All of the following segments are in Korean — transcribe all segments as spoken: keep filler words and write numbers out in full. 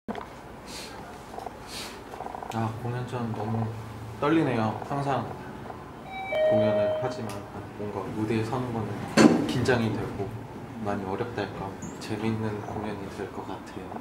아, 공연 전 너무 떨리네요. 항상 공연을 하지만 뭔가 무대에 서는 거는 긴장이 되고 많이 어렵다 할까. 재밌는 공연이 될 것 같아요.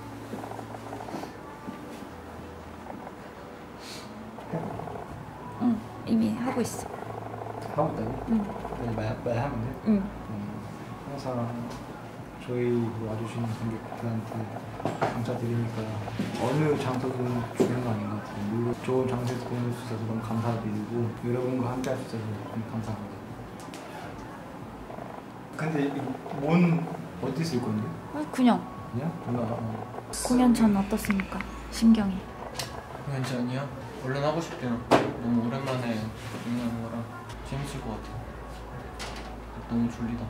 응, 이미 하고 있어. 하고 있다고? 응. 네, 말, 말하면 돼? 응. 음, 항상 저희 와주시는 관객들한테 감사드리니까 어느 장소든 중요한 거 아닌 것 같아요. 물론 좋은 장소에서 공연할 수 있어서 너무 감사드리고 여러분과 함께 할 수 있어서 너무 감사합니다. 근데 뭔 어디 쓸 건데? 어, 그냥. 그냥? 뭔가 어. 공연 전 어떻습니까? 심경이. 공연 전이요? 얼른 하고 싶대요. 너무 오랜만에 공연하는 거라 재밌을 것 같아요. 너무 졸리다.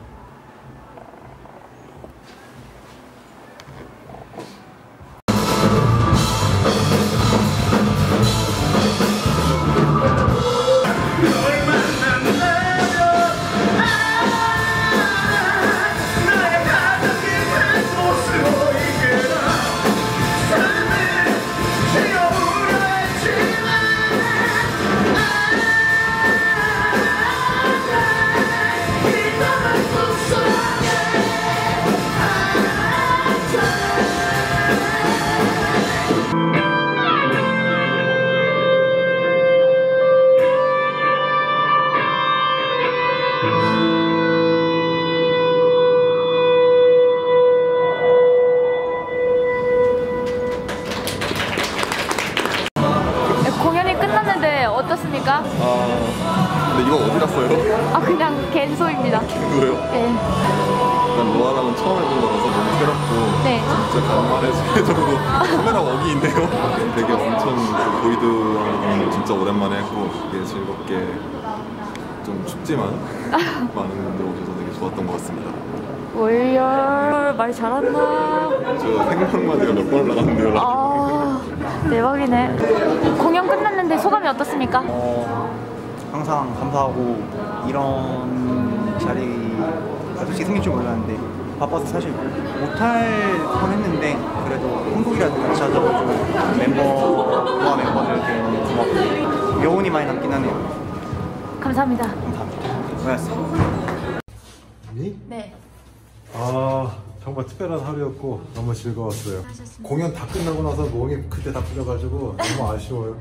공연이 끝났는데 어떻습니까? 아, 근데 이거 어디 갔어요? 아, 그냥 갠소입니다. 갠소요? 네. 난 로아랑은 처음 해본 거라서 너무 새롭고 네. 진짜 간만에 세계적으로 카메라 웍이 있네요. 되게 엄청 그 보이드랑 진짜 오랜만에 했고 되게 즐겁게 좀 춥지만 많은 분들 오셔서 되게 좋았던 것 같습니다. 월열 말 잘한다. 저 생방마디가 몇 번 나갔는데요. 아, 대박이네. 공연 끝났는데 소감이 어떻습니까? 어, 항상 감사하고 이런 자리가 솔직히 생길 줄 몰랐는데 바빠서 사실 못할 뻔했는데 그래도 한국이라도 같이 하자고 멤버와 멤버들에게 너무 고맙고 여운이 많이 남긴 하네요. 감사합니다. 감사합니다. 고맙습니다. 니? 네. 아, 정말 특별한 하루였고 너무 즐거웠어요. 하셨습니다. 공연 다 끝나고 나서 몸이 그때 다 풀려가지고 너무 아쉬워요.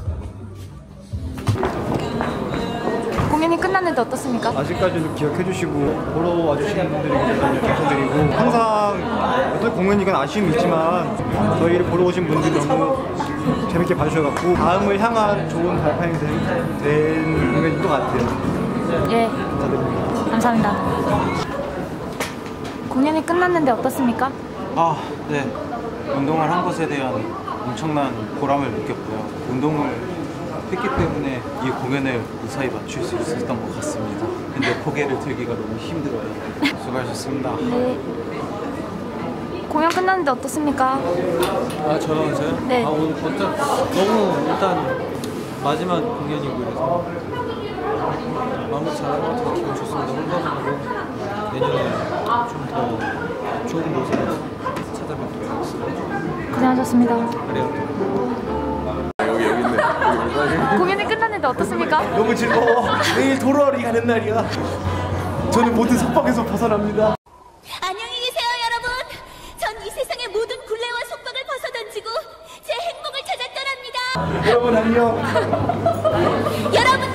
공연이 끝났는데 어떻습니까? 아직까지도 기억해 주시고 보러 와주시는 분들이 굉장히 감사드리고 항상 어떤 공연이건 아쉬움이 있지만 저희를 보러 오신 분들이 너무 재밌게 봐주셔서 다음을 향한 좋은 발판이 된, 된 공연인 것 같아요. 예. 감사드립니다. 감사합니다. 공연이 끝났는데 어떻습니까? 아, 네. 운동을 한 것에 대한 엄청난 보람을 느꼈고요. 운동을 했기 때문에 이 공연을 무사히 마칠 수 있었던 것 같습니다. 근데 고개를 들기가 너무 힘들어요. 수고하셨습니다. 네. 공연 끝났는데 어떻습니까? 아, 저랑서요? 네. 아, 오늘 진짜 너무 일단 마지막 공연이고 그래서 마무리 잘한 것 같아서 기분 좋습니다. 홀가분하고 내년에 좀 더 좋은 모습으로 찾아뵙도록 하겠습니다. 고생하셨습니다. 그래요. 여기 여기 있네. 여기 공연이 끝났는데 어떻습니까? 너무 즐거워. 내일 돌아오리 가는 날이야. 저는 모든 속박에서 벗어납니다. 안녕히 계세요, 여러분. 전 이 세상의 모든 굴레와 속박을 벗어던지고 제 행복을 찾아 떠납니다. 여러분 안녕. 여러분